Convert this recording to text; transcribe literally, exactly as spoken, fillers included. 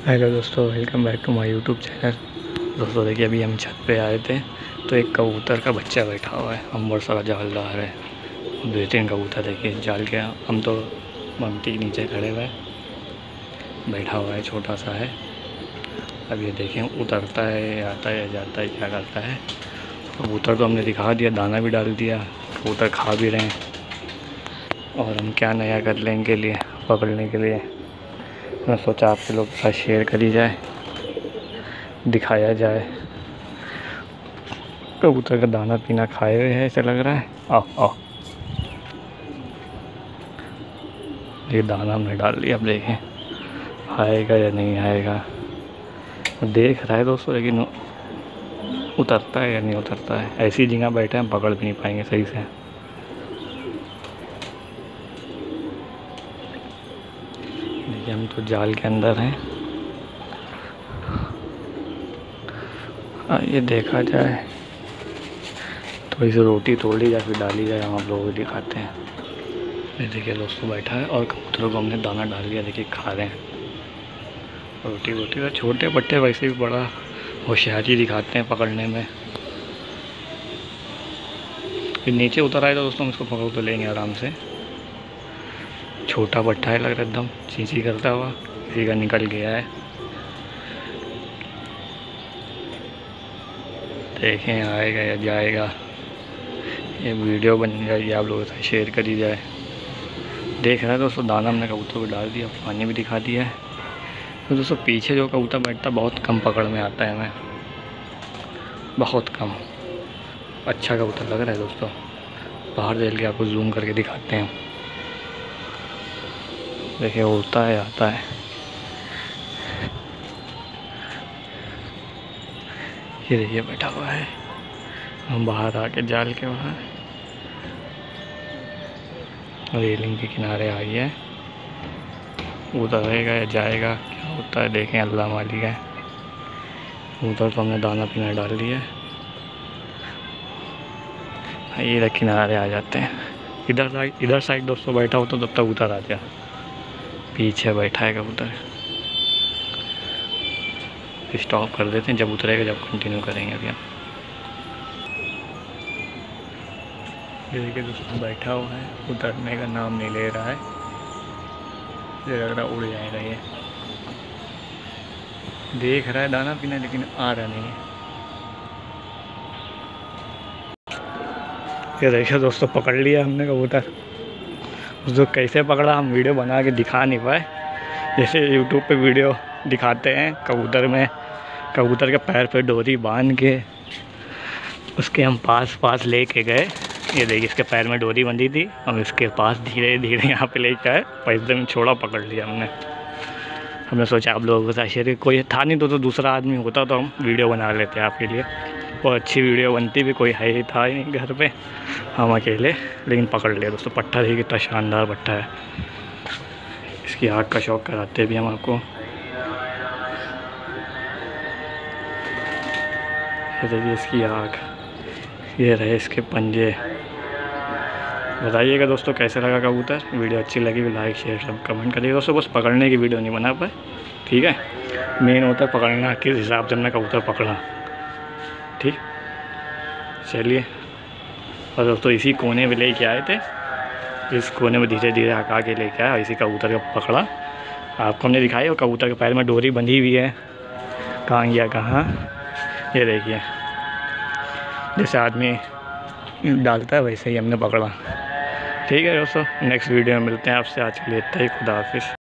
Hello दोस्तों, welcome back to my YouTube channel. दोस्तों देखिए, अभी हम छत पे आए थे तो एक कबूतर का बच्चा बैठा हुआ है। हम बहुत सारा जाल डाल रहे हैं, दो तीन कबूतर देखिए जाल के। हम तो ममटी के नीचे खड़े हुए बैठा हुआ है, छोटा सा है। अब ये देखें उतरता है, आता है, जाता है, क्या करता है। कबूतर तो हमने दिखा दिया, दाना भी डाल दिया, कबूतर खा भी रहे हैं। और हम क्या नया कर लें इनके लिए पकड़ने के लिए। मैं सोचा आपके लोग के साथ शेयर करी जाए, दिखाया जाए। कबूतर का दाना पीना खाए हुए है ऐसा लग रहा है। आओ आओ, ये दाना हमने डाल दिया। अब देखें आएगा या नहीं आएगा। देख रहा है दोस्तों, लेकिन उतरता है या नहीं उतरता है। ऐसी जगह बैठे हम पकड़ भी नहीं पाएंगे सही से। देखिए हम तो जाल के अंदर हैं। ये देखा जाए, थोड़ी सी रोटी तोड़ी जाए फिर डाली जाए, हम आप लोगों को दिखाते हैं। ये देखिए दोस्तों बैठा है और कबूतरों को हमने दाना डाल दिया, देखिए खा रहे हैं रोटी वोटी। तो छोटे बट्टे वैसे भी बड़ा होशियारी दिखाते हैं पकड़ने में। फिर नीचे उतर आए तो दोस्तों हम इसको पकड़ तो लेंगे आराम से। छोटा बट्टा है, लग रहा है एकदम चींची करता हुआ, किसी का निकल गया है। देखें आएगा या जाएगा। ये वीडियो बन जाए, आप लोगों के साथ शेयर करी जाए। देख रहा है दोस्तों, दाना हमने कबूतर को डाल दिया, पानी भी दिखा दिया है। तो दोस्तों पीछे जो कबूतर बैठता बहुत कम पकड़ में आता है हमें, बहुत कम। अच्छा कबूतर लग रहा है दोस्तों, बाहर देख के आपको जूम करके दिखाते हैं। देखिए उड़ता है, आता है। ये देखिए बैठा हुआ है, हम बाहर आके जाल के बाहर रेलिंग के किनारे आई है। उतरेगा या जाएगा, क्या होता है देखें, अल्लाह मालिक है। उधर तो हमने दाना पीना डाल दिया है। ये इधर किनारे आ जाते हैं। इधर साइड इधर साइड दोस्तों बैठा हो तो तब तक उतर आ जाए। पीछे बैठा है कबूतर, स्टॉप कर देते हैं, जब उतरेगा जब कंटिन्यू करेंगे अभी हम। ये देखिए दोस्तों बैठा हुआ है, उतरने का नाम नहीं ले रहा है। ये लग रहा उड़ जाएगा। ये देख रहा है दाना पीना, लेकिन आ रहा नहीं है। ये देखिए दोस्तों पकड़ लिया हमने कबूतर। उसको कैसे पकड़ा हम वीडियो बना के दिखा नहीं पाए। जैसे यूट्यूब पे वीडियो दिखाते हैं, कबूतर में कबूतर के पैर पे डोरी बांध के उसके हम पास पास लेके गए। ये देखिए इसके पैर में डोरी बंधी थी, हम इसके पास धीरे धीरे यहाँ पे लेके आए, पैसे में छोड़ा पकड़ लिया हमने। हमने सोचा आप लोगों के साथ शेयर, कोई था नहीं तो, तो दूसरा आदमी होता तो हम वीडियो बना लेते आपके लिए। बहुत अच्छी वीडियो बनती भी, कोई है ही था ही नहीं घर पे, हम अकेले। लेकिन पकड़ लिया दोस्तों। पट्टा देखिए कितना शानदार पट्टा है। इसकी आँख का शौक कराते भी हम आपको। ये देखिए इसकी आँख, ये रहे इसके पंजे। बताइएगा दोस्तों कैसे लगा कबूतर। वीडियो अच्छी लगी तो लाइक शेयर सब कमेंट करिएगा दोस्तों। बस पकड़ने की वीडियो नहीं बना पाए, ठीक है। मेन होता है पकड़ना, किस हिसाब से हमने कबूतर पकड़ा, ठीक। चलिए, और दोस्तों इसी कोने में लेके आए थे, इस कोने में धीरे धीरे हका के लेके आया, इसी कबूतर का पकड़ा। आपको हमने दिखाई, और कबूतर के पैर में डोरी बंधी हुई है। कहाँ गया कहाँ, ये देखिए जैसे आदमी डालता है वैसे ही हमने पकड़ा। ठीक है दोस्तों, नेक्स्ट वीडियो में मिलते हैं आपसे। आज के लिए इतना ही, खुदा हाफिज़।